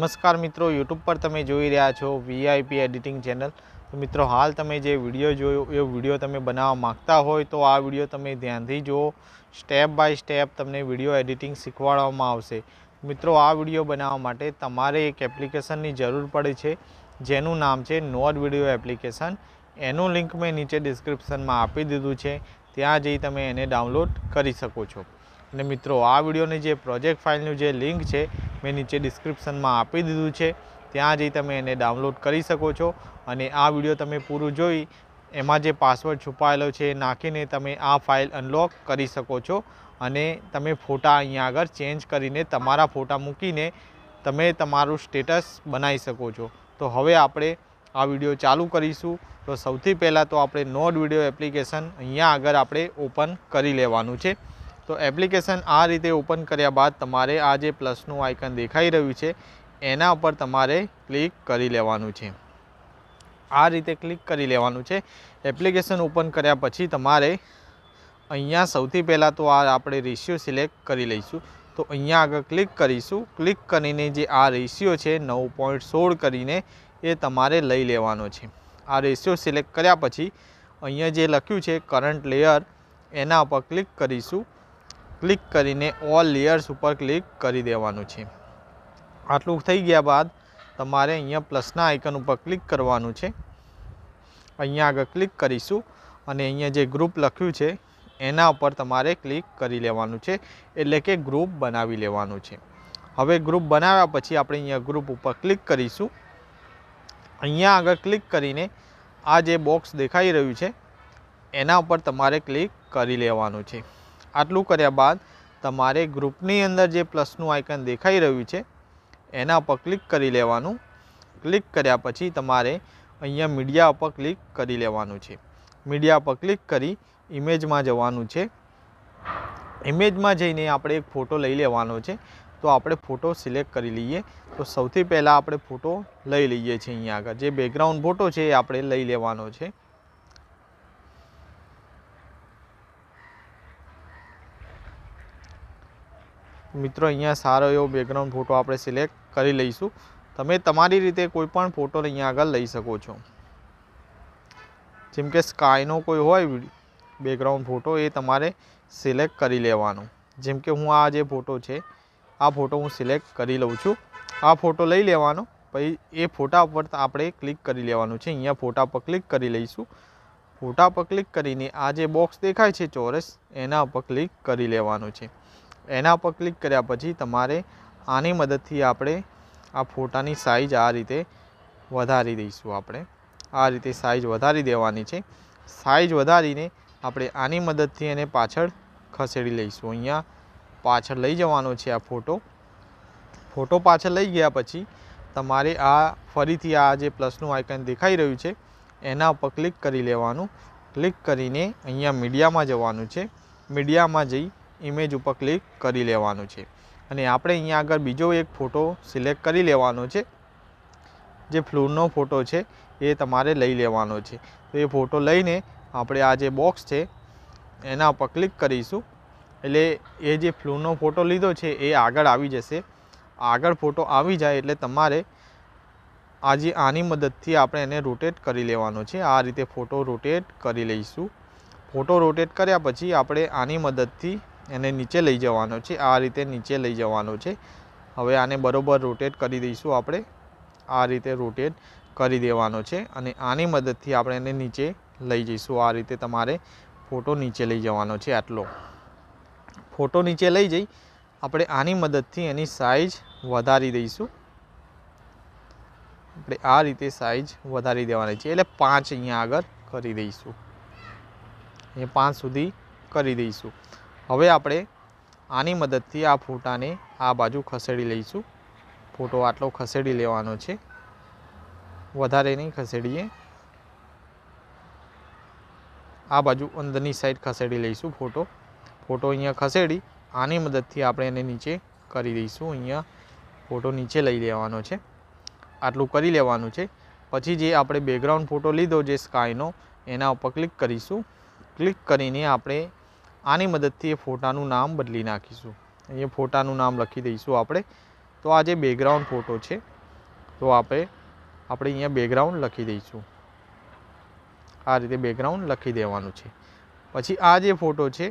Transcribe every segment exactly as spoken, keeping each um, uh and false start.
नमस्कार मित्रों, यूट्यूब पर तमे જોઈ રહ્યા છો વીઆઈપી એડિટિંગ ચેનલ। તો મિત્રો હાલ તમે જે વિડીયો જોયો એ વિડીયો તમે બનાવવા માંગતા હોય તો આ વિડીયો તમે ધ્યાનથી જુઓ। સ્ટેપ બાય સ્ટેપ તમને વિડીયો એડિટિંગ શીખવાડવામાં આવશે। મિત્રો આ વિડીયો બનાવવા માટે તમારે એક એપ્લિકેશનની જરૂર પડે છે જેનું નામ છે નોટ વિડીયો એપ્લિકેશન। એનું લિંક મેં નીચે ડિસ્ક્રિપ્શનમાં આપી દીધું છે, ત્યાં જઈ તમે એને ડાઉનલોડ કરી શકો છો। અને મિત્રો આ વિડીયોની જે પ્રોજેક્ટ ફાઇલનું જે લિંક છે મેં નીચે ડિસ્ક્રિપ્શનમાં આપી દીધું છે, ત્યાં જઈ તમે એને ડાઉનલોડ કરી શકો છો। અને આ વિડીયો તમે પૂરું જોઈ એમાં જે પાસવર્ડ છુપાયેલો છે એ નાખીને તમે આ ફાઇલ અનલોક કરી શકો છો અને તમે ફોટા અહીંયા આગળ ચેન્જ કરીને તમારા ફોટા મૂકીને તમે તમારું સ્ટેટસ બનાવી શકો છો। તો હવે આપણે આ વિડીયો ચાલુ કરીશું। તો સૌથી પહેલાં તો આપણે નોટ વિડીયો એપ્લિકેશન અહીંયા આગળ આપણે ઓપન કરી લેવાનું છે। तो एप्लिकेशन आ रीते ओपन कर्या बाद तमारे आ जे प्लसनु आइकन देखाई रह्यु छे एना पर तमारे क्लिक करी लेवानुं छे। आ रीते क्लिक करी लेवानुं छे। एप्लिकेशन ओपन कर्या पछी तमारे अहींया सौथी पहेला तो आ आपणे रेशियो सिलेक्ट करी लईशुं। तो अहींया आगळ क्लिक करीशुं। क्लिक करीने जे आ रेशियो छे नौ पॉइंट सोल करीने ए तमारे लई लेवानो छे। आ रेशियो सिलेक्ट कर्या पछी अहींया जे लख्युं छे करंट लेयर एना पर क्लिक करीशुं। क्लिक करीने ऑल लेयर्स पर क्लिक करी देवानुं छे। आटलुं थई गया बाद तमारे अहींया प्लसना आइकन पर क्लिक करवानुं छे। अहींया आगळ क्लिक करीशुं अने अहींया जे ग्रुप लख्युं छे एना पर तमारे क्लिक करी लेवानुं छे, एटले के ग्रुप बनावी लेवानुं छे। हवे ग्रुप बनाव्या पछी आपणे अहींया ग्रुप पर क्लिक करीशुं। अहींया आगळ क्लिक करीने आ जे बॉक्स देखाई रह्युं छे एना पर तमारे क्लिक करी लेवानुं छे। आटलू कर्या बाद तमारे ग्रुपनी अंदर जे प्लसनु आइकन देखाई रह्यु छे एना पर क्लिक करी लेवानुं। क्लिक कर्या पछी तमारे अहींया मीडिया पर क्लिक करी लेवानुं छे। मीडिया पर क्लिक करी इमेज में जवानुं छे। इमेज में जईने आपणे एक फोटो लई लेवानो छे। तो आपणे फोटो सिलेक्ट करी लईए। तो सौथी पहेला आपणे फोटो लई लईए छीए। अहींया आगळ जे बेकग्राउंड फोटो छे ए आपणे लई लेवानो छे। मित्रों अहींया सारो एवो बेकग्राउंड फोटो आपणे सिलेक्ट करी लईशुं। तमे तमारी रीते कोईपण फोटो अहींया आगळ लई शको छो। जेम के स्कायनो कोई होय बेकग्राउंड फोटो ए तमारे सिलेक्ट करी लेवानो। जेम के हूँ आ जे फोटो छे आ फोटो हूँ सिलेक्ट करी लऊं छुं। आ फोटो लई लेवानो, पछी ए फोटा पर आपणे क्लिक करी लेवानुं छे। अहींया फोटा पर क्लिक करी लईशुं। फोटा पर क्लिक करीने आ जे बॉक्स देखाय छे चौरस एना पर क्लिक करी लेवानुं छे। एना पर क्लिक कर्या पछी तमारे आनी मददथी आपणे आ फोटानी साइज आ रीते वधारी दईशुं। आपणे आ रीते साइज वधारी देवानी छे। साइज वधारीने आपणे आनी मददथी एने पाछळ खसेड़ी लईशुं। अहींया पाछळ लई जवानो छे आ फोटो। फोटो पाछळ लई गया पछी तमारे आ फरीथी आ जे प्लसनुं आइकन देखाई रह्युं छे एना पर क्लिक करी लेवानुं। क्लिक करीने अहींया मीडियामां जवानुं छे। मीडियामां जई इमेज पर क्लिक करी लेवानुं छे। अने आपणे अहींया आगळ बीजो एक फोटो सिलेक्ट करी लेवानो छे। जे फ्लोरनो फोटो छे ए तमारे लई लेवानो छे। तो ए फोटो लईने आपणे आ जे बॉक्स छे एना पर क्लिक करीशुं एटले ए जे फ्लोरनो फोटो लीधो छे ए आगळ आवी जशे। आगळ फोटो आवी जाय एटले तमारे आ जे आनी मददथी आपणे एने रोटेट करी लेवानो छे। आ रीते फोटो रोटेट करी लईशुं। फोटो रोटेट कर्या पछी आपणे आनी मददथी एने नीचे लई जवानो छे। आ रीते नीचे लई जवानो छे। हवे आने बरोबर रोटेट करी दईशुं आपणे। आ रीते रोटेट करी देवानो छे अने आनी मददथी आपणे एने नीचे लई जईशुं। आ रीते तमारे फोटो नीचे लई जवानो छे। आटलो फोटो नीचे लई जई आपणे आनी मददथी एनी साइज वधारी दईशुं। आपणे आ रीते साइज वधारी देवानी छे। एटले पांच अहींया आगळ करी दईशुं। अहींया पांच सुधी करी दईशुं। हवे आपणे आनी मददथी आ फोटाने आ बाजू खसेड़ी लईशुं। फोटो आटलो खसेड़ी लेवानो छे, वधारे नहीं खसेड़ीए। आ बाजू अंदरनी साइड खसेड़ी लईशुं फोटो। फोटो अहींया खसेड़ी आनी मददथी आपणे एने नीचे करी दईशुं। अहींया फोटो नीचे लई लेवानो छे। आटલું કરી લેવાનું છે। પછી જે આપણે બેકગ્રાઉન્ડ ફોટો લીધો જે સ્કાયનો એના ઉપર ક્લિક કરીશું। ક્લિક કરીને આપણે આની મદદથી એ ફોટાનું નામ બદલી નાખીશું। અહીંયા ફોટાનું નામ લખી દઈશું આપણે। તો આ જે બેકગ્રાઉન્ડ ફોટો છે તો આપણે આપણે અહીંયા બેકગ્રાઉન્ડ લખી દઈશું। આ રીતે બેકગ્રાઉન્ડ લખી દેવાનું છે। પછી આ જે ફોટો છે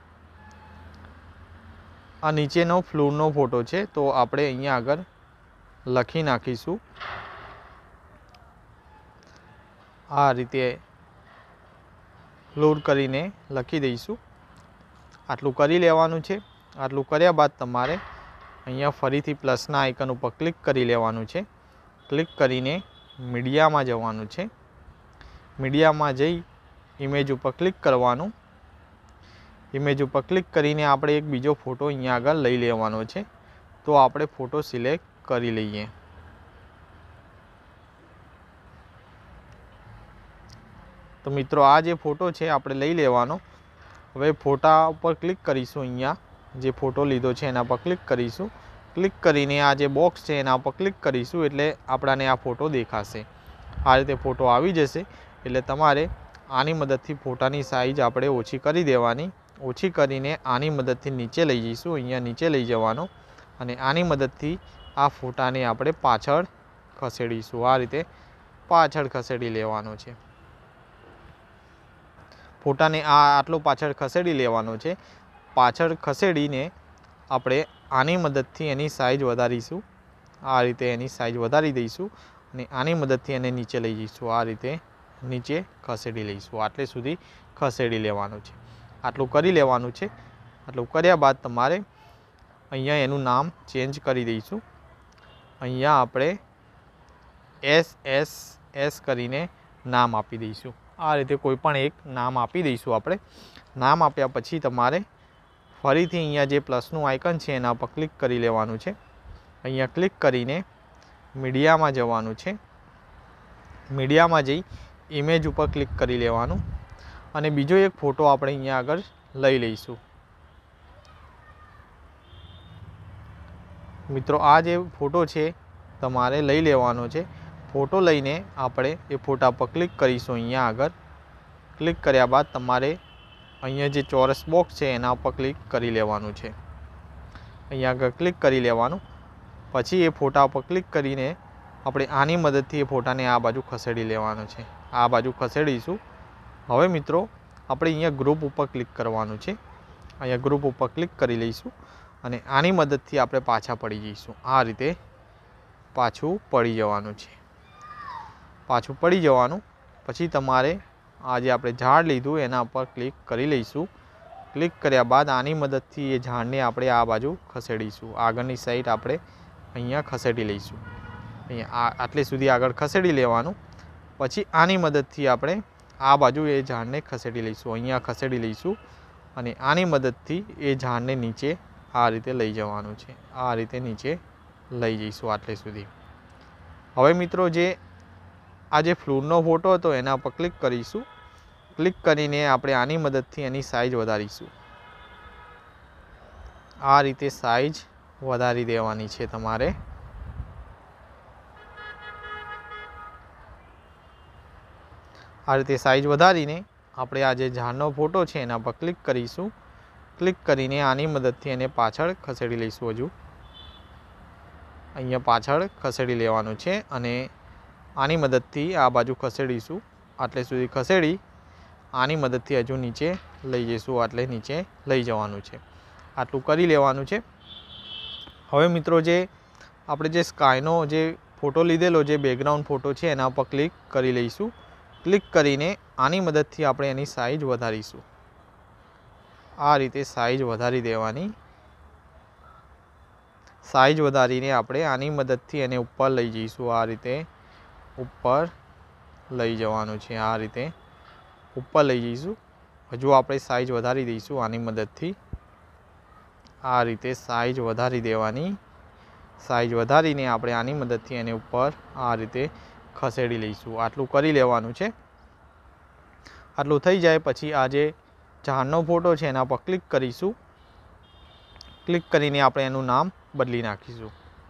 આ નીચેનો ફ્લોરનો ફોટો છે, તો આપણે અહીંયા આગળ લખી નાખીશું। આ રીતે ફ્લોર કરીને લખી દઈશું। આટલું કરી લેવાનું છે। આટલું કર્યા બાદ તમારે અહીંયા ફરીથી પ્લસના આઇકન ઉપર ક્લિક કરી લેવાનું છે। ક્લિક કરીને મીડિયામાં જવાનું છે। મીડિયામાં જઈ ઇમેજ ઉપર ક્લિક કરવાનું। ઇમેજ ઉપર ક્લિક કરીને આપણે એક બીજો ફોટો અહીંયા આગળ લઈ લેવાનો છે। તો આપણે ફોટો સિલેક્ટ કરી લઈએ। તો મિત્રો આ જે ફોટો છે આપણે લઈ લેવાનો। હવે ફોટા ઉપર ક્લિક કરીશું। અહીંયા જે ફોટો લીધો છે એના પર ક્લિક કરીશું। ક્લિક કરીને આ જે બોક્સ છે એના પર ક્લિક કરીશું એટલે આપણાને આ ફોટો દેખાશે। આ રીતે ફોટો આવી જશે। એટલે તમારે આની મદદથી ફોટાની સાઇઝ આપણે ઓછી કરી દેવાની। ઓછી કરીને આની મદદથી નીચે લઈ જઈશું। અહીંયા નીચે લઈ જવાનો અને આની મદદથી આ ફોટાને આપણે પાછળ ખસેડીશું। આ રીતે પાછળ ખસેડી લેવાનો છે। ફોટાને આ આટલો પાછળ ખસેડી લેવાનો છે। પાછળ ખસેડીને આપણે આની મદદથી એની સાઇઝ વધારીશું। આ રીતે એની સાઇઝ વધારી દઈશું અને આની મદદથી એને નીચે લઈ જઈશું। આ રીતે નીચે ખસેડી લઈશું। આટલે સુધી ખસેડી લેવાનું છે। આટલું કરી લેવાનું છે। આટલું કર્યા બાદ તમારે અહીંયા એનું નામ ચેન્જ કરી દઈશું। અહીંયા આપણે એસ એસ એસ કરીને નામ આપી દઈશું। આ રીતે કોઈ પણ એક નામ આપી દઈશું આપણે। નામ આપ્યા પછી તમારે ફરીથી અહીંયા જે પ્લસનું આઇકન છે એના પર ક્લિક કરી લેવાનું છે। અહીંયા ક્લિક કરીને મીડિયામાં જવાનું છે। મીડિયામાં જઈ ઇમેજ ઉપર ક્લિક કરી લેવાનું અને બીજો એક ફોટો આપણે અહીંયા આગળ લઈ લઈશું। મિત્રો આ જે ફોટો છે તમારે લઈ લેવાનો છે। ફોટો લઈને આપણે એ ફોટા પર ક્લિક કરીશું। અહીંયા આગળ ક્લિક કર્યા બાદ તમારે અહીંયા જે ચોરસ બોક્સ છે એના પર ક્લિક કરી લેવાનું છે। અહીંયા આગળ ક્લિક કરી લેવાનું। પછી એ ફોટા પર ક્લિક કરીને આપણે આની મદદથી એ ફોટાને આ બાજુ ખસેડી લેવાનો છે। આ બાજુ ખસેડીશું। હવે મિત્રો આપણે અહીંયા ગ્રુપ ઉપર ક્લિક કરવાનું છે। અહીંયા ગ્રુપ ઉપર ક્લિક કરી લઈશું અને આની મદદથી આપણે પાછા પડી જઈશું। આ રીતે પાછું પડી જવાનું છે। પાછું પડી જવાનું પછી તમારે આ જે આપણે ઝાડ લીધું એના પર ક્લિક કરી લઈશું। ક્લિક કર્યા બાદ આની મદદથી એ ઝાડને આપણે આ બાજુ ખસેડીશું। આગળની સાઈડ આપણે અહીંયા ખસેડી લઈશું। અહીંયા આ આટલે સુધી આગળ ખસેડી લેવાનું। પછી આની મદદથી આપણે આ બાજુ એ ઝાડને ખસેડી લઈશું। અહીંયા ખસેડી લઈશું અને આની મદદથી એ ઝાડને નીચે આ રીતે લઈ જવાનું છે। આ રીતે નીચે લઈ જઈશું આટલે સુધી। હવે મિત્રો જે આ જે ફ્લોરનો ફોટો હતો એના પર ક્લિક કરીશું। ક્લિક કરીને આપણે આની મદદથી એની સાઇઝ વધારીશું। આ રીતે સાઇઝ વધારી દેવાની છે તમારે। આ રીતે સાઇઝ વધારીને આપણે આ જે ઝાડનો ફોટો છે એના પર ક્લિક કરીશું। ક્લિક કરીને આની મદદથી એને પાછળ ખસેડી લઈશું। હજુ અહીંયા પાછળ ખસેડી લેવાનું છે અને આની મદદથી આ બાજુ ખસેડીશું। આટલે સુધી ખસેડી આની મદદથી હજુ નીચે લઈ જઈશું। આટલે નીચે લઈ જવાનું છે। આટલું કરી લેવાનું છે। હવે મિત્રો જે આપણે જે સ્કાયનો જે ફોટો લીધેલો જે બેકગ્રાઉન્ડ ફોટો છે એના પર ક્લિક કરી લઈશું। ક્લિક કરીને આની મદદથી આપણે એની સાઇઝ વધારીશું। આ રીતે સાઇઝ વધારી દેવાની। સાઇઝ વધારીને આપણે આની મદદથી એને ઉપર લઈ જઈશું। આ રીતે ઉપર લઈ જવાનું છે। આ રીતે ઉપર લઈ જઈશું। હજુ આપણે સાઇઝ વધારી દઈશું આની મદદથી। આ રીતે સાઇઝ વધારી દેવાની। સાઇઝ વધારીને આપણે આની મદદથી એને ઉપર આ રીતે ખસેડી લઈશું। આટલું કરી લેવાનું છે। આટલું થઈ જાય પછી આ જે ઝાડનો ફોટો છે એના પર ક્લિક કરીશું। ક્લિક કરીને આપણે એનું નામ બદલી નાખીશું।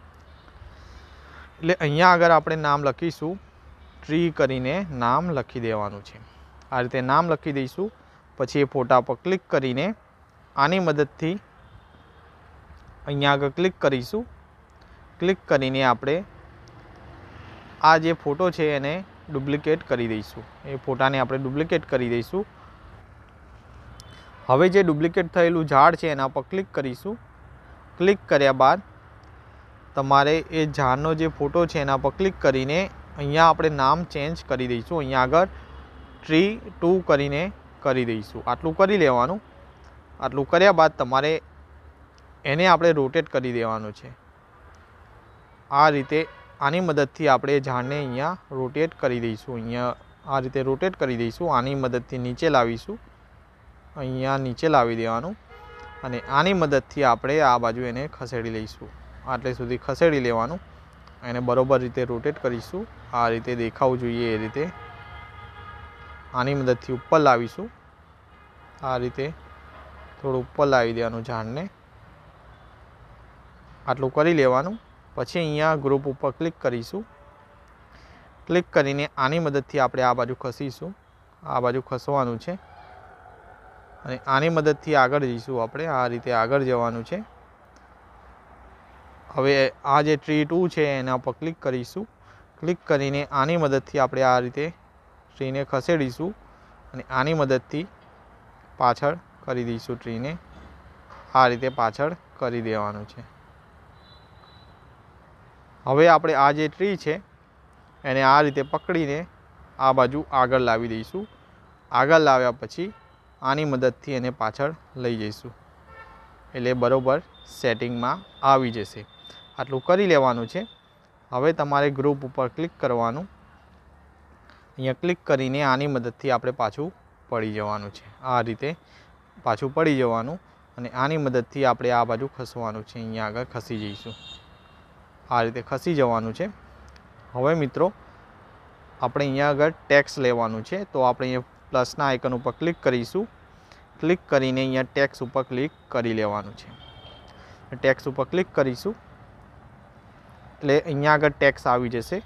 એટલે અહીંયા આગળ આપણે નામ લખીશું ટ્રી કરીને નામ લખી દેવાનું છે। આ રીતે નામ લખી દઈશું। પછી એ ફોટા પર ક્લિક કરીને આની મદદથી અહીંયા આગળ ક્લિક કરીશું। ક્લિક કરીને આપણે આ જે ફોટો છે એને ડુપ્લિકેટ કરી દઈશું, એ ફોટાને આપણે ડુપ્લિકેટ કરી દઈશું। હવે જે ડુપ્લિકેટ થયેલું ઝાડ છે એના પર ક્લિક કરીશું। ક્લિક કર્યા બાદ તમારે એ ઝાડનો જે ફોટો છે એના પર ક્લિક કરીને અહીંયા આપણે નામ ચેન્જ કરી દઈશું। અહીંયા આગળ ટ્રી ટુ કરીને કરી દઈશું। આટલું કરી લેવાનું। આટલું કર્યા બાદ તમારે એને આપણે રોટેટ કરી દેવાનું છે। આ રીતે આની મદદથી આપણે ઝાડને અહીંયા રોટેટ કરી દઈશું। અહીંયા આ રીતે રોટેટ કરી દઈશું। આની મદદથી નીચે લાવીશું, અહીંયા નીચે લાવી દેવાનું અને આની મદદથી આપણે આ બાજુ એને ખસેડી લઈશું। આટલે સુધી ખસેડી લેવાનું, એને બરોબર રીતે રોટેટ કરીશું। આ રીતે દેખાવું જોઈએ એ રીતે આની મદદથી ઉપર લાવીશું। આ રીતે થોડું ઉપર લાવી દેવાનું ઝાડને, આટલું કરી લેવાનું। પછી અહીંયા ગ્રુપ ઉપર ક્લિક કરીશું। ક્લિક કરીને આની મદદથી આપણે આ બાજુ ખસીશું, આ બાજુ ખસવાનું છે અને આની મદદથી આગળ જઈશું આપણે। આ રીતે આગળ જવાનું છે। હવે આ જે ટ્રી ટુ છે એના પર ક્લિક કરીશું। ક્લિક કરીને આની મદદથી આપણે આ રીતે ટ્રીને ખસેડીશું અને આની મદદથી પાછળ કરી દઈશું ટ્રીને। આ રીતે પાછળ કરી દેવાનું છે। હવે આપણે આ જે ટ્રી છે એને આ રીતે પકડીને આ બાજુ આગળ લાવી દઈશું। આગળ લાવ્યા પછી આની મદદથી એને પાછળ લઈ જઈશું, એટલે બરોબર સેટિંગમાં આવી જશે। આટલું કરી લેવાનું છે। હવે તમારે ગ્રુપ ઉપર ક્લિક કરવાનું, અહીંયા ક્લિક કરીને આની મદદથી આપણે પાછું પડી જવાનું છે। આ રીતે પાછું પડી જવાનું અને આની મદદથી આપણે આ બાજુ ખસવાનું છે। અહીંયા આગળ ખસી જઈશું, આ રીતે ખસી જવાનું છે। હવે મિત્રો આપણે અહીંયા આગળ ટેક્સ લેવાનું છે, તો આપણે અહીંયા પ્લસના આઇકન ઉપર ક્લિક કરીશું। ક્લિક કરીને અહીંયા ટેક્સ ઉપર ક્લિક કરી લેવાનું છે। ટેક્સ ઉપર ક્લિક કરીશું એટલે અહીંયા આગળ ટેક્સ આવી જશે।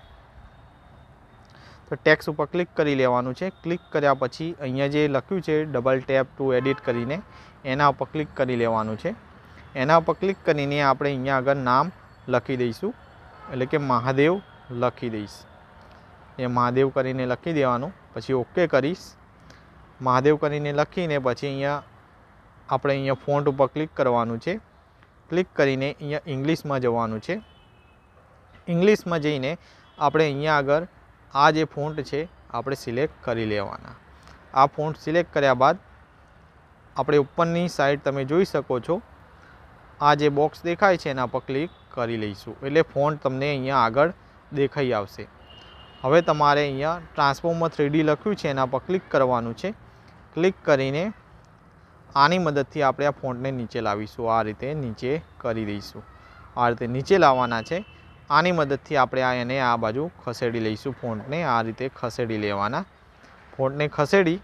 તો ટેક્સ ઉપર ક્લિક કરી લેવાનું છે। ક્લિક કર્યા પછી અહીંયા જે લખ્યું છે ડબલ ટેપ ટુ એડિટ કરીને એના ઉપર ક્લિક કરી લેવાનું છે। એના ઉપર ક્લિક કરીને આપણે અહીંયા આગળ નામ લખી દઈશું, એટલે કે મહાદેવ લખી દઈશ। એ મહાદેવ કરીને લખી દેવાનું, પછી ઓકે કરીશ। મહાદેવ કરીને લખીને પછી અહીંયા આપણે અહીંયા ફોન્ટ ઉપર ક્લિક કરવાનું છે। ક્લિક કરીને અહીંયા ઇંગ્લિશમાં જવાનું છે। ઇંગ્લિશમાં જઈને આપણે અહીંયા આગળ આ જે ફોન્ટ છે આપણે સિલેક્ટ કરી લેવાના। આ ફોન્ટ સિલેક્ટ કર્યા બાદ આપણે ઉપરની સાઈડ તમે જોઈ શકો છો આ જે બોક્સ દેખાય છે એના પર ક્લિક કરી લઈશું, એટલે ફોન્ટ તમને અહીંયા આગળ દેખાઈ આવશે। હવે તમારે અહીંયા ટ્રાન્સફોર્મર થ્રી ડી લખ્યું છે એના પર ક્લિક કરવાનું છે। ક્લિક કરીને આની મદદથી આપણે આ ફોન્ટને નીચે લાવીશું, આ રીતે નીચે કરી દઈશું। આ રીતે નીચે લાવવાના છે। આની મદદથી આપણે આ એને આ બાજુ ખસેડી લઈશું, ફોન્ટને આ રીતે ખસેડી લેવાના। ફોન્ટને ખસેડી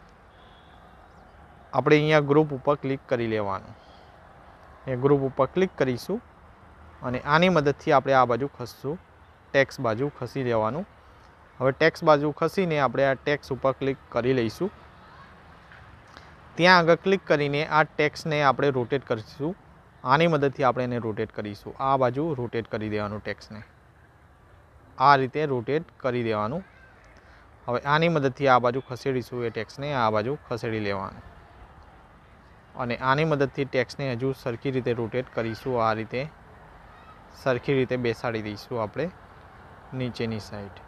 આપણે અહીંયા ગ્રુપ ઉપર ક્લિક કરી લેવાનું, એ ગ્રુપ ઉપર ક્લિક કરીશું અને આની મદદથી આપણે આ બાજુ ખસશું, ટેક્સ બાજુ ખસી લેવાનું। હવે ટેક્સ બાજુ ખસીને આપણે આ ટેક્સ ઉપર ક્લિક કરી લઈશું। ત્યાં આગળ ક્લિક કરીને આ ટેક્સને આપણે રોટેટ કરીશું, આની મદદથી આપણે એને રોટેટ કરીશું। આ બાજુ રોટેટ કરી દેવાનું ટેક્સને, આ રીતે રોટેટ કરી દેવાનું। હવે આની મદદથી આ બાજુ ખસેડીશું, એ ટેક્સને આ બાજુ ખસેડી લેવાનું અને આની મદદથી ટેક્સને હજુ સરખી રીતે રોટેટ કરીશું। આ રીતે સરખી રીતે બેસાડી દઈશું આપણે નીચેની સાઈડ।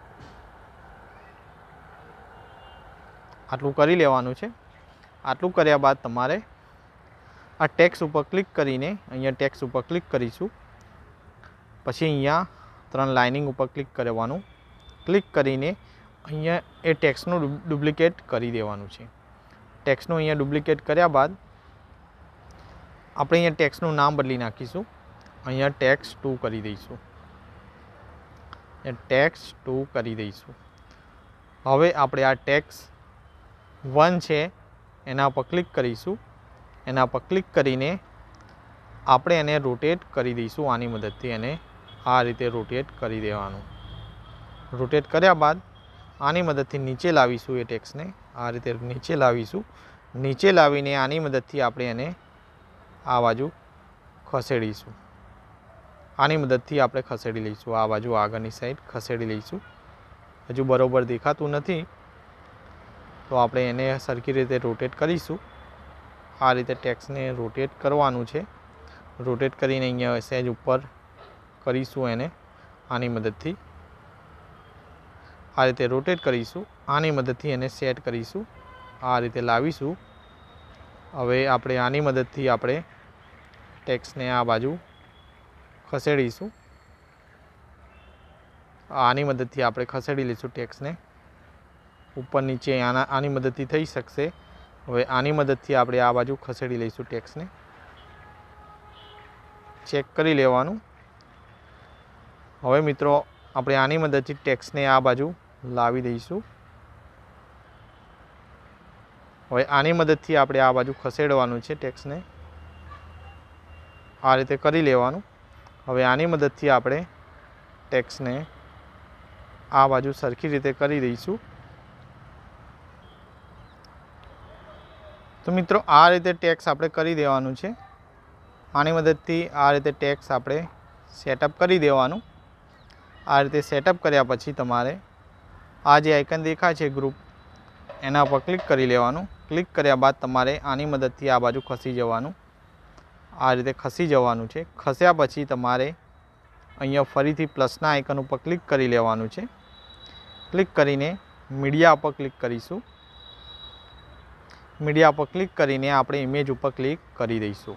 આટલું કરી લેવાનું છે। આટલું કર્યા બાદ તમારે આ ટેક્સ ઉપર ક્લિક કરીને અહીંયા ટેક્સ ઉપર ક્લિક કરીશું, પછી અહીંયા ત્રણ લાઇનિંગ ઉપર ક્લિક કરવાનું। ક્લિક કરીને અહીંયા એ ટેક્સનું ડુપ્લિકેટ કરી દેવાનું છે। ટેક્સનું અહીંયા ડુપ્લિકેટ કર્યા બાદ આપણે અહીંયા ટેક્સનું નામ બદલી નાખીશું, અહીંયા ટેક્સ ટુ કરી દઈશું, ટેક્સ ટુ કરી દઈશું। હવે આપણે આ ટેક્સ વન છે એના પર ક્લિક કરીશું। એના પર ક્લિક કરીને આપણે એને રોટેટ કરી દઈશું, આની મદદથી એને આ રીતે રોટેટ કરી દેવાનું। રોટેટ કર્યા બાદ આની મદદથી નીચે લાવીશું, એ ટેક્સને આ રીતે નીચે લાવીશું। નીચે લાવીને આની મદદથી આપણે એને આ બાજુ ખસેડીશું, આની મદદથી આપણે ખસેડી લઈશું, આ બાજુ આગળની સાઈડ ખસેડી લઈશું। હજુ બરોબર દેખાતું નથી તો આપણે એને સરખી રીતે રોટેટ કરીશું। આ રીતે ટેક્સને રોટેટ કરવાનું છે। રોટેટ કરીને અહીંયા સહેજ ઉપર કરીશું એને આની મદદથી। આ રીતે રોટેટ કરીશું, આની મદદથી એને સેટ કરીશું, આ રીતે લાવીશું। હવે આપણે આની મદદથી આપણે ટેક્સને આ બાજુ ખસેડીશું। આની મદદથી આપણે ખસેડી લઈશું ટેક્સને ઉપર નીચે, આના આની મદદથી થઈ શકશે। હવે આની મદદથી આપણે આ બાજુ ખસેડી લઈશું ટેક્સને, ચેક કરી લેવાનું। હવે મિત્રો આપણે આની મદદથી ટેક્સને આ બાજુ લાવી દઈશું। હવે આની મદદથી આપણે આ બાજુ ખસેડવાનું છે ટેક્સને, આ રીતે કરી લેવાનું। હવે આની મદદથી આપણે ટેક્સને આ બાજુ સરખી રીતે કરી દઈશું। તો મિત્રો આ રીતે ટેક્સ આપણે કરી દેવાનું છે। આની મદદથી આ રીતે ટેક્સ આપણે સેટઅપ કરી દેવાનું। આ રીતે સેટઅપ કર્યા પછી તમારે આ જે આઇકન દેખાય છે ગ્રુપ, એના પર ક્લિક કરી લેવાનું। ક્લિક કર્યા બાદ તમારે આની મદદથી આ બાજુ ખસી જવાનું, આ રીતે ખસી જવાનું છે। ખસ્યા પછી તમારે અહીંયા ફરીથી પ્લસના આઇકન ઉપર ક્લિક કરી લેવાનું છે। ક્લિક કરીને મીડિયા પર ક્લિક કરીશું। મીડિયા પર ક્લિક કરીને આપણે ઇમેજ ઉપર ક્લિક કરી દઈશું।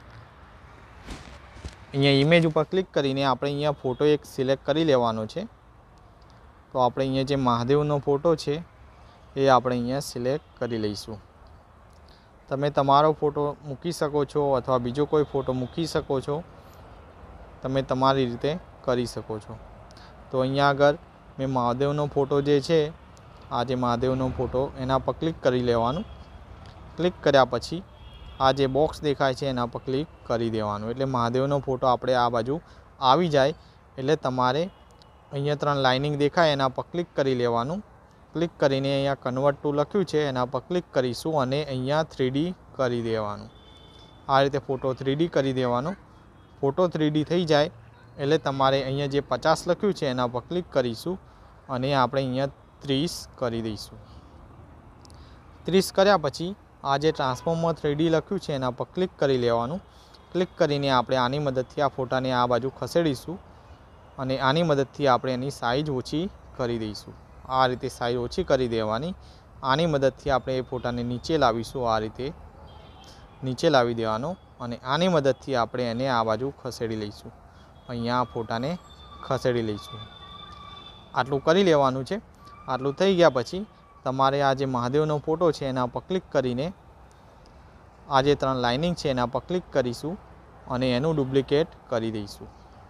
અહીંયા ઇમેજ ઉપર ક્લિક કરીને આપણે અહીંયા ફોટો એક સિલેક્ટ કરી લેવાનો છે। તો આપણે અહીંયા જે મહાદેવનો ફોટો છે એ આપણે અહીંયા સિલેક્ટ કરી લઈશું। તમે તમારો ફોટો મૂકી શકો છો અથવા બીજો કોઈ ફોટો મૂકી શકો છો, તમે તમારી રીતે કરી શકો છો। તો અહીંયા આગળ મેં મહાદેવનો ફોટો જે છે, આ જે મહાદેવનો ફોટો, એના પર ક્લિક કરી લેવાનું। ક્લિક કર્યા પછી આ જે બોક્સ દેખાય છે એના પર ક્લિક કરી દેવાનું, એટલે મહાદેવનો ફોટો આપણે આ બાજુ આવી જાય। એટલે તમારે અહીંયા ત્રણ લાઇનિંગ દેખાય એના પર ક્લિક કરી લેવાનું। ક્લિક કરીને અહીંયા કન્વર્ટ ટુ લખ્યું છે એના પર ક્લિક કરીશું અને અહીંયા થ્રી ડી કરી દેવાનું। આ રીતે ફોટો થ્રી ડી કરી દેવાનો। ફોટો થ્રી ડી થઈ જાય એટલે તમારે અહીંયા જે પચાસ લખ્યું છે એના પર ક્લિક કરીશું અને આપણે અહીંયા ત્રીસ કરી દઈશું। ત્રીસ કર્યા પછી આ જે ટ્રાન્સફોર્મમાં થ્રી ડી લખ્યું છે એના પર ક્લિક કરી લેવાનું। ક્લિક કરીને આપણે આની મદદથી આ ફોટાને આ બાજુ ખસેડીશું અને આની મદદથી આપણે એની સાઇઝ ઓછી કરી દઈશું। આ રીતે સાઇઝ ઓછી કરી દેવાની। આની મદદથી આપણે એ ફોટાને નીચે લાવીશું, આ રીતે નીચે લાવી દેવાનો અને આની મદદથી આપણે એને આ બાજુ ખસેડી લઈશું। અહીંયા આ ફોટાને ખસેડી લઈશું। આટલું કરી લેવાનું છે। આટલું થઈ ગયા પછી તમારે આ જે મહાદેવનો ફોટો છે એના પર ક્લિક કરીને આ જે ત્રણ લાઇનિંગ છે એના પર ક્લિક કરીશું અને એનું ડુપ્લિકેટ કરી દઈશું।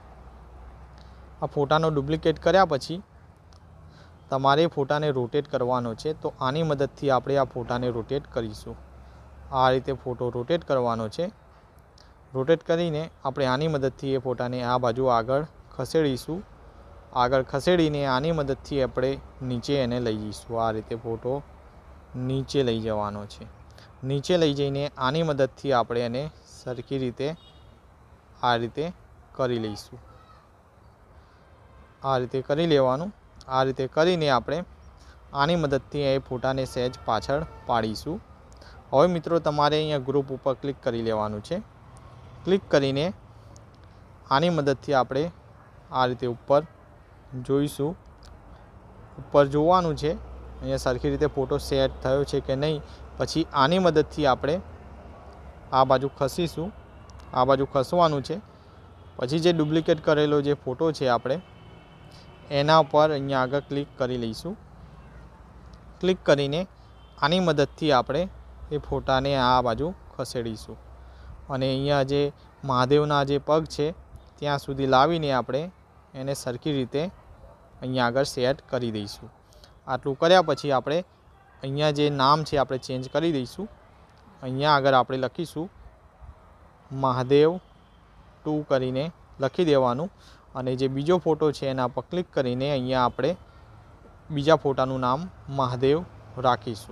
આ ફોટાનો ડુપ્લિકેટ કર્યા પછી તમારે ફોટાને રોટેટ કરવાનો છે। તો આની મદદથી આપણે આ ફોટાને રોટેટ કરીશું। આ રીતે ફોટો રોટેટ કરવાનો છે। રોટેટ કરીને આપણે આની મદદથી એ ફોટાને આ બાજુ આગળ ખસેડીશું। આગળ ખસેડીને આની મદદથી આપણે નીચે એને લઈ જઈશું। આ રીતે ફોટો નીચે લઈ જવાનો છે। નીચે લઈ જઈને આની મદદથી આપણે એને સરખી રીતે આ રીતે કરી લઈશું। આ રીતે કરી લેવાનું। આ રીતે કરીને આપણે આની મદદથી એ ફોટાને સહેજ પાછળ પાડીશું। હવે મિત્રો તમારે અહીંયા ગ્રુપ ઉપર ક્લિક કરી લેવાનું છે। ક્લિક કરીને આની મદદથી આપણે આ રીતે ઉપર જોઈશું। ઉપર જોવાનું છે અહીંયા સરખી રીતે ફોટો સેટ થયો છે કે નહીં। પછી આની મદદથી આપણે આ બાજુ ખસીશું। આ બાજુ ખસવાનું છે। પછી જે ડુપ્લિકેટ કરેલો જે ફોટો છે આપણે એના પર અહીંયા આગળ ક્લિક કરી લઈશું। ક્લિક કરીને આની મદદથી આપણે એ ફોટાને આ બાજુ ખસેડીશું અને અહીંયા જે મહાદેવના જે પગ છે ત્યાં સુધી લાવીને આપણે એને સરખી રીતે અહીંયા આગળ સેટ કરી દઈશું। આટલું કર્યા પછી આપણે અહીંયા જે નામ છે આપણે ચેન્જ કરી દઈશું। અહીંયા આગળ આપણે લખીશું મહાદેવ ટુ કરીને લખી દેવાનું અને જે બીજો ફોટો છે એના પર ક્લિક કરીને અહીંયા આપણે બીજા ફોટાનું નામ મહાદેવ રાખીશું।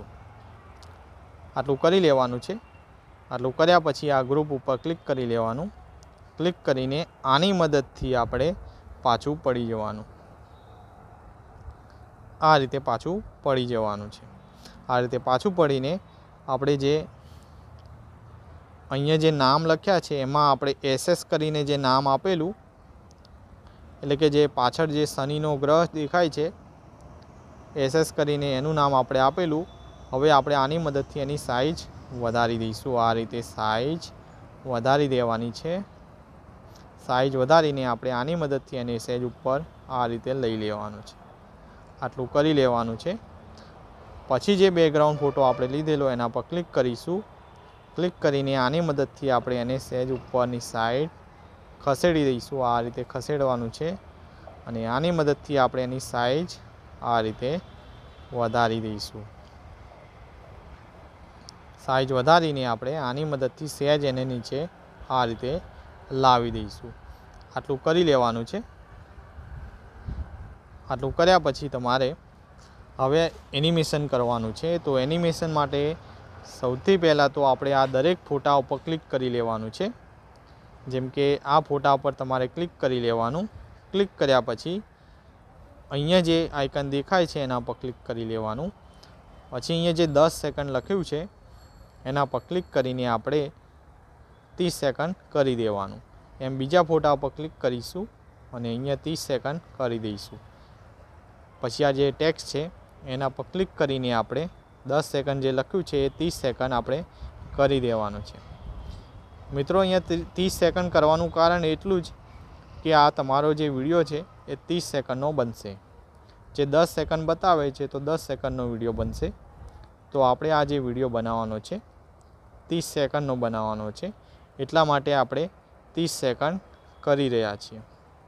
આટલું કરી લેવાનું છે। આટલું કર્યા પછી આ ગ્રુપ ઉપર ક્લિક કરી લેવાનું। ક્લિક કરીને આની મદદથી આપણે પાછું પડી જવાનું, આ રીતે પાછું પડી જવાનું છે। આ રીતે પાછું પડીને આપણે જે અહીંયા જે નામ લખ્યા છે એમાં આપણે એસએસ કરીને જે નામ આપેલું, એટલે કે જે પાછળ જે શનિનો ગ્રહ દેખાય છે એસએસ કરીને એનું નામ આપણે આપેલું। હવે આપણે આની મદદથી એની સાઇઝ વધારી દઈશું, આ રીતે સાઇઝ વધારી દેવાની છે। સાઇઝ વધારીને આપણે આની મદદથી એને સેજ ઉપર આ રીતે લઈ લેવાનું છે, આટલું કરી લેવાનું છે। પછી જે બેકગ્રાઉન્ડ ફોટો આપણે લીધેલો એના પર ક્લિક કરીશું। ક્લિક કરીને આની મદદથી આપણે એને સેજ ઉપરની સાઈડ ખસેડી દઈશું, આ રીતે ખસેડવાનું છે। અને આની મદદથી આપણે એની સાઇઝ આ રીતે વધારી દઈશું। સાઇઝ વધારીને આપણે આની મદદથી સેજ એને નીચે આ રીતે લાવી દઈશું, આટલું કરી લેવાનું છે। આટલું કર્યા પછી તમારે હવે એનિમેશન કરવાનું છે। તો એનિમેશન માટે સૌથી પહેલાં તો આપણે આ દરેક ફોટા ઉપર ક્લિક કરી લેવાનું છે। જેમ કે આ ફોટા પર તમારે ક્લિક કરી લેવાનું। ક્લિક કર્યા પછી અહીંયા જે આઇકન દેખાય છે એના પર ક્લિક કરી લેવાનું। પછી અહીંયા જે દસ સેકન્ડ લખ્યું છે એના પર ક્લિક કરીને આપણે ત્રીસ સેકન્ડ કરી દેવાનું। એમ બીજા ફોટા પર ક્લિક કરીશું અને અહીંયા ત્રીસ સેકન્ડ કરી દઈશું। પછી આ જે ટેક્સ્ટ છે એના પર ક્લિક કરીને આપણે દસ સેકન્ડ જે લખ્યું છે એ ત્રીસ સેકન્ડ આપણે કરી દેવાનું છે। મિત્રો અહીંયા ત્રીસ સેકન્ડ કરવાનું કારણ એટલું જ કે આ તમારો જે વિડીયો છે એ ત્રીસ સેકન્ડનો બનશે। જે દસ સેકન્ડ બતાવે છે તો દસ સેકન્ડનો વિડીયો બનશે। તો આપણે આ જે વિડીયો બનાવવાનો છે ત્રીસ સેકન્ડનો બનાવવાનો છે, એટલા માટે આપણે ત્રીસ સેકન્ડ કરી રહ્યા છીએ।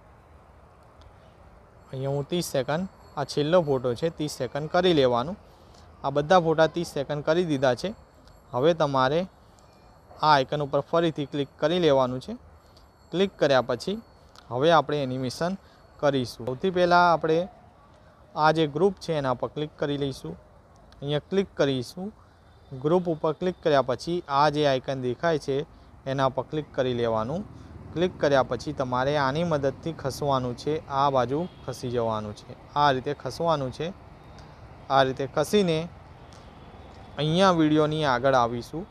અહીંયા હું ત્રીસ સેકન્ડ, આ છેલ્લો ફોટો છે, ત્રીસ સેકન્ડ કરી લેવાનું। આ બધા ફોટા ત્રીસ સેકન્ડ કરી દીધા છે। હવે તમારે આ આઇકન ઉપર ફરીથી ક્લિક કરી લેવાનું છે। ક્લિક કર્યા પછી હવે આપણે એનિમેશન કરીશું। સૌથી પહેલાં આપણે આ જે ગ્રુપ છે એના પર ક્લિક કરી લઈશું। અહીંયા ક્લિક કરીશું। ગ્રુપ ઉપર ક્લિક કર્યા પછી આ જે આઇકન દેખાય છે એના પર ક્લિક કરી લેવાનું। ક્લિક કર્યા પછી તમારે આની મદદથી ખસવાનું છે, આ બાજુ ખસી જવાનું છે, આ રીતે ખસવાનું છે। આ રીતે ખસીને અહીંયા વિડીયોની આગળ આવીશું,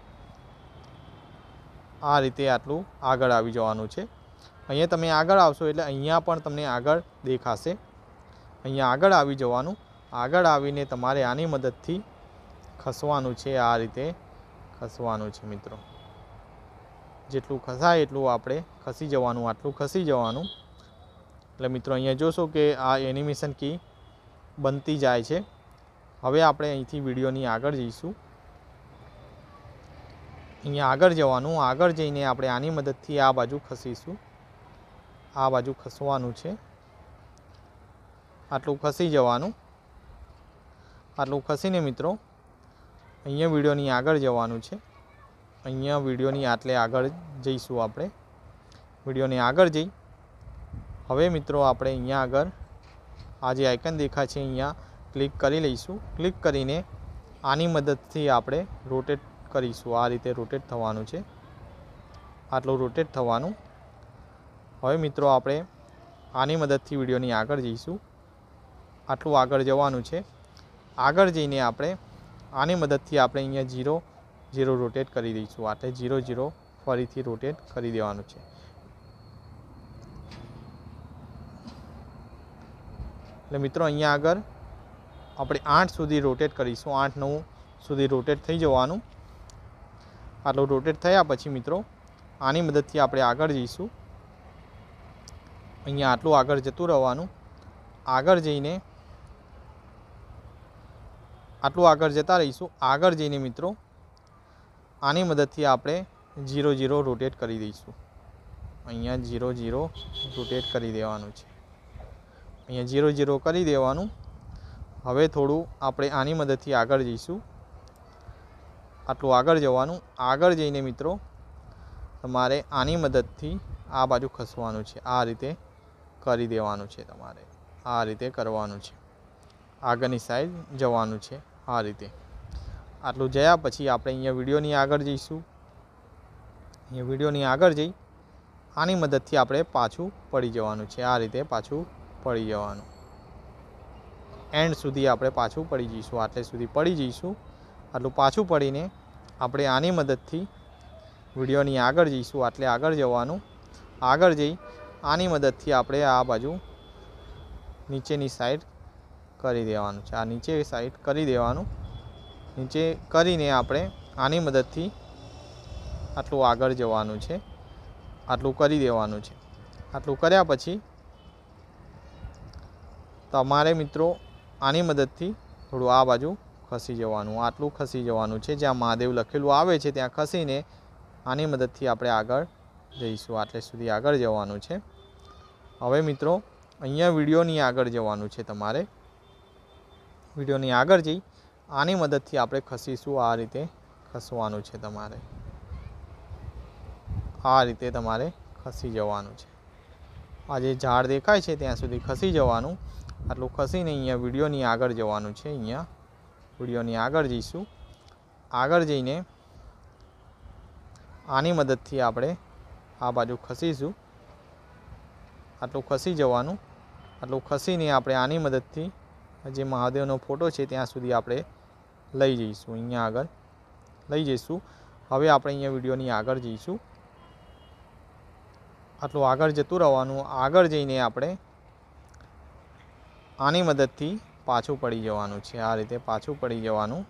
આ રીતે આટલું આગળ આવી જવાનું છે। અહીંયા તમે આગળ આવશો એટલે અહીંયા પણ તમને આગળ દેખાશે। અહીંયા આગળ આવી જવાનું। આગળ આવીને તમારે આની મદદથી ખસવાનું છે, આ રીતે ખસવાનું છે મિત્રો। જેટલું ખસાય એટલું આપણે ખસી જવાનું, આટલું ખસી જવાનું। એટલે મિત્રો અહીંયા જોશો કે આ એનિમેશન કી બનતી જાય છે। હવે આપણે અહીંથી વિડીયોની આગળ જઈશું। અહીંયા આગળ જવાનું। આગળ જઈને આપણે આની મદદથી આ બાજુ ખસીશું, આ બાજુ ખસવાનું છે, આટલું ખસી જવાનું। આટલું ખસીને મિત્રો અહીંયા વિડીયોની આગળ જવાનું છે। અહીંયા વિડીયોની આટલે આગળ જઈશું આપણે। વિડીયોની આગળ જઈ હવે મિત્રો આપણે અહીંયા આગળ આ જે આઇકન દેખાય છે અહીંયા ક્લિક કરી લઈશું। ક્લિક કરીને આની મદદથી આપણે રોટેટ કરીશું, આ રીતે રોટેટ થવાનું છે, આટલું રોટેટ થવાનું। હવે મિત્રો આપણે આની મદદથી વિડીયોની આગળ જઈશું, આટલું આગળ જવાનું છે। આગળ જઈને આપણે આની મદદથી આપણે અહીંયા જીરો જીરો રોટેટ કરી દઈશું, આટલે જીરો જીરો ફરીથી રોટેટ કરી દેવાનું છે। એટલે મિત્રો અહીંયા આગળ આપણે આઠ સુધી રોટેટ કરીશું, આઠ નવ સુધી રોટેટ થઈ જવાનું। આટલું રોટેટ થયા પછી મિત્રો આની મદદથી આપણે આગળ જઈશું। અહીંયા આટલું આગળ જતું રહેવાનું। આગળ જઈને આટલું આગળ જતા રહીશું। આગળ જઈને મિત્રો આની મદદથી આપણે જીરો જીરો રોટેટ કરી દઈશું। અહીંયા જીરો જીરો રોટેટ કરી દેવાનું છે, અહીંયા જીરો જીરો કરી દેવાનું। હવે થોડું આપણે આની મદદથી આગળ જઈશું, આટલું આગળ જવાનું। આગળ જઈને મિત્રો તમારે આની મદદથી આ બાજુ ખસવાનું છે, આ રીતે કરી દેવાનું છે, તમારે આ રીતે કરવાનું છે, આગળની સાઈડ જવાનું છે, આ રીતે। આટલું જયા પછી આપણે અહીંયા વિડીયોની આગળ જઈશું। અહીંયા વિડીયોની આગળ જઈ આની મદદથી આપણે પાછું પડી જવાનું છે। આ રીતે પાછું પડી જવાનું, એન્ડ સુધી આપણે પાછું પડી જઈશું, આટલે સુધી પડી જઈશું। આટલું પાછું પડીને આપણે આની મદદથી વિડીયોની આગળ જઈશું, આટલે આગળ જવાનું। આગળ જઈ આની મદદથી આપણે આ બાજુ નીચેની સાઈડ કરી દેવાનું છે, આ નીચે સાઈડ કરી દેવાનું। નીચે કરીને આપણે આની મદદથી આટલું આગળ જવાનું છે, આટલું કરી દેવાનું છે। આટલું કર્યા પછી તમારે મિત્રો આની મદદથી થોડું આ બાજુ ખસી જવાનું, આટલું ખસી જવાનું છે। જ્યાં મહાદેવ લખેલું આવે છે ત્યાં ખસીને આની મદદથી આપણે આગળ જઈશું, આટલે સુધી આગળ જવાનું છે। હવે મિત્રો અહીંયા વિડીયોની આગળ જવાનું છે, તમારે વિડીયોની આગળ જઈ આની મદદથી આપણે ખસીશું, આ રીતે ખસવાનું છે તમારે, આ રીતે તમારે ખસી જવાનું છે। આ જે ઝાડ દેખાય છે ત્યાં સુધી ખસી જવાનું। આટલું ખસીને અહીંયા વિડીયોની આગળ જવાનું છે, અહીંયા વિડીયોની આગળ જઈશું। આગળ જઈને આની મદદથી આપણે આ બાજુ ખસીશું, આટલું ખસી જવાનું। આટલું ખસીને આપણે આની મદદથી જે મહાદેવનો ફોટો છે ત્યાં સુધી આપણે લઈ જઈશું, અહીંયા આગળ લઈ જઈશું। હવે આપણે અહીંયા વિડીયોની આગળ જઈશું, આટલું આગળ જતું રહેવાનું। આગળ જઈને આપણે આની મદદથી પાછું પડી જવાનું છે, આ રીતે પાછું પડી જવાનું,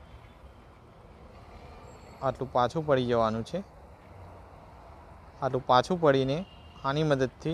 આટલું પાછું પડી જવાનું છે। આટલું પાછું પડીને આની મદદથી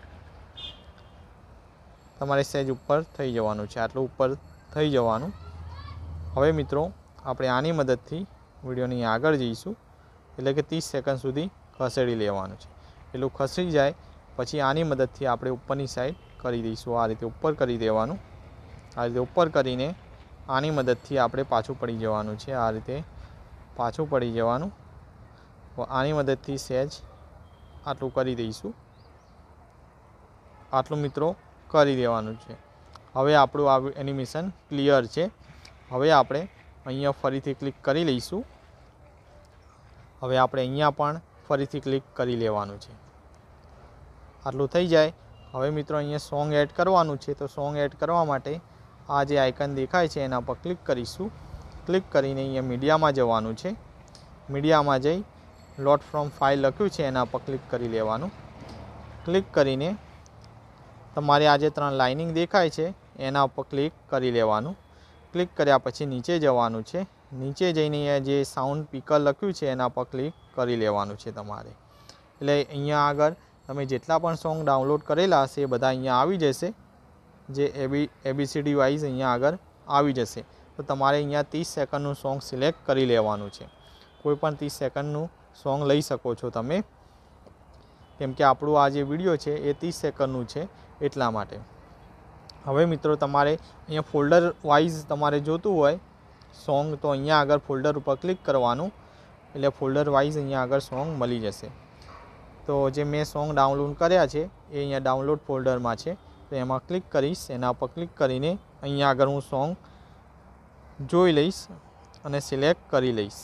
તમારે સહેજ ઉપર થઈ જવાનું છે, આટલું ઉપર થઈ જવાનું। હવે મિત્રો આપણે આની મદદથી વિડીયોની આગળ જઈશું, એટલે કે ત્રીસ સેકન્ડ સુધી ખસેડી લેવાનું છે। એટલું ખસી જાય પછી આની મદદથી આપણે ઉપરની સાઈડ કરી દઈશું, આ રીતે ઉપર કરી દેવાનું। આ રીતે ઉપર કરીને આની મદદથી આપણે પાછું પડી જવાનું છે, આ રીતે પાછું પડી જવાનું। આની મદદથી સહેજ આટલું કરી દઈશું, આટલું મિત્રો કરી દેવાનું છે। હવે આપણું આ એનિમેશન ક્લિયર છે। હવે આપણે અહીંયા ફરીથી ક્લિક કરી લઈશું। હવે આપણે અહીંયા પણ ફરીથી ક્લિક કરી લેવાનું છે, આટલું થઈ જાય। હવે મિત્રો અહીંયા સોંગ એડ કરવાનું છે, તો સોંગ એડ કરવા માટે આ જે આઇકન દેખાય છે એના પર ક્લિક કરીશું। ક્લિક કરીને અહીંયા મીડિયામાં જવાનું છે, મીડિયામાં જઈ લોડ ફ્રોમ ફાઇલ લખ્યું છે એના પર ક્લિક કરી લેવાનું। ક્લિક કરીને તમારે આ જે ત્રણ લાઇનિંગ દેખાય છે એના ઉપર ક્લિક કરી લેવાનું। ક્લિક કર્યા પછી નીચે જવાનું છે, નીચે જઈને અહીંયા જે સાઉન્ડ સ્પીકર લખ્યું છે એના પર ક્લિક કરી લેવાનું છે તમારે। એટલે અહીંયા આગળ તમે જેટલા પણ સોંગ ડાઉનલોડ કરેલા હશે એ બધા અહીંયા આવી જશે, જે એબી એબીસીડી વાઇઝ અહીંયા આગળ આવી જશે। તો તમારે અહીંયા ત્રીસ સેકન્ડનું સોંગ સિલેક્ટ કરી લેવાનું છે, કોઈ પણ ત્રીસ સેકન્ડનું સોંગ લઈ શકો છો તમે, કેમ કે આપણું આ જે વિડીયો છે એ ત્રીસ સેકન્ડનું છે એટલા માટે। હવે મિત્રો તમારે અહીંયા ફોલ્ડર વાઇઝ તમારે જોતું હોય સોંગ, તો અહીંયા આગળ ફોલ્ડર ઉપર ક્લિક કરવાનું, એટલે ફોલ્ડર વાઇઝ અહીંયા આગળ સોંગ મળી જશે। તો જે મેં સોંગ ડાઉનલોડ કર્યા છે એ અહીંયા ડાઉનલોડ ફોલ્ડરમાં છે, તો એમાં ક્લિક કરીશ, એના પર ક્લિક કરીને અહીંયા આગળ હું સોંગ જોઈ લઈશ અને સિલેક્ટ કરી લઈશ।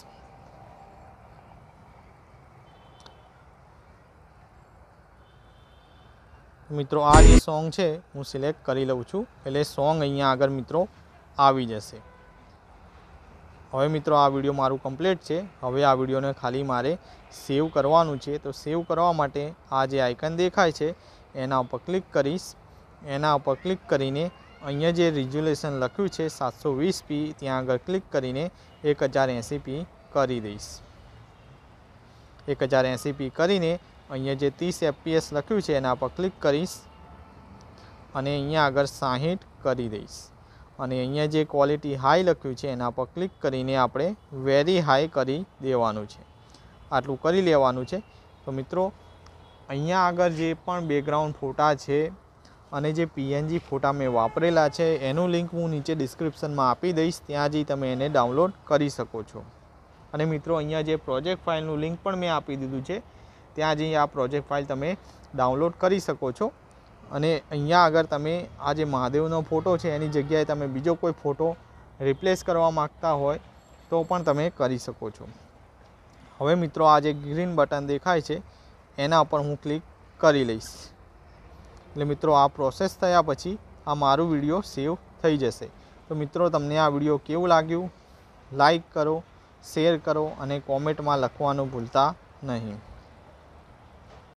મિત્રો આ જે સોંગ છે હું સિલેક્ટ કરી લઉં છું, એટલે સોંગ અહીંયા આગળ મિત્રો આવી જશે। હવે મિત્રો આ વિડીયો મારું કમ્પ્લીટ છે। હવે આ વિડીયોને ખાલી મારે સેવ કરવાનું છે, તો સેવ કરવા માટે આ જે આઇકન દેખાય છે એના ઉપર ક્લિક કરીશ। એના ઉપર ક્લિક કરીને અહીંયા જે રિઝોલ્યુશન લખ્યું છે સાતસો વીસ પી ત્યાં આગળ ક્લિક કરીને એક હજાર એંસી પી કરી દઈશ। એક હજાર એંસી પી કરીને અહીંયા જે ત્રીસ એફપીએસ લખ્યું છે એના પર ક્લિક કરીશ અને અહીંયા આગળ સાહીઠ કરી દઈશ। અને અહીંયા જે ક્વોલિટી હાઈ લખ્યું છે એના પર ક્લિક કરીને આપણે વેરી હાઈ કરી દેવાનું છે, આટલું કરી લેવાનું છે। તો મિત્રો અહીંયા આગળ જે પણ બેકગ્રાઉન્ડ ફોટા છે અને જે પીએનજી ફોટા મેં વાપરેલા છે એનું લિંક હું નીચે ડિસ્ક્રિપ્શનમાં આપી દઈશ, ત્યાં જઈ તમે એને ડાઉનલોડ કરી શકો છો। અને મિત્રો અહીંયા જે પ્રોજેક્ટ ફાઇલનું લિંક પણ મેં આપી દીધું છે, ત્યાં જઈ આ પ્રોજેક્ટ ફાઇલ તમે ડાઉનલોડ કરી શકો છો। અને અહીંયા આગળ તમે આ જે મહાદેવનો ફોટો છે એની જગ્યાએ તમે બીજો કોઈ ફોટો રિપ્લેસ કરવા માગતા હોય તો પણ તમે કરી શકો છો। હવે મિત્રો આ જે ગ્રીન બટન દેખાય છે એના પર હું ક્લિક કરી લઈશ। એટલે મિત્રો આ પ્રોસેસ થયા પછી આ મારું વિડીયો સેવ થઈ જશે। તો મિત્રો તમને આ વિડીયો કેવું લાગ્યું લાઈક કરો, શેર કરો અને કોમેન્ટમાં લખવાનું ભૂલતા નહીં।